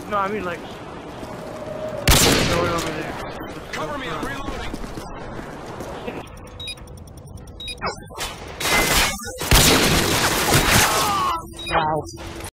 No, I mean like going over there. Cover me, I'm reloading. Wow.